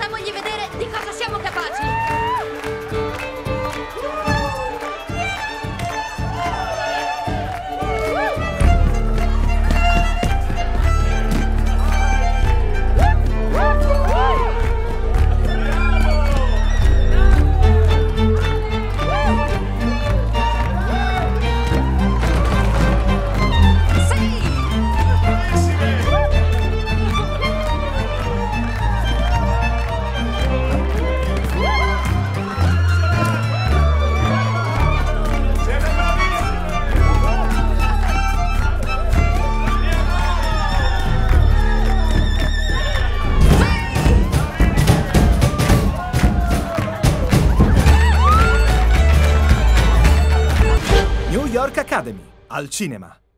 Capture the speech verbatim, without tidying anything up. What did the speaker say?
Facciamogli vedere di cosa siamo capaci! New York Academy, al cinema.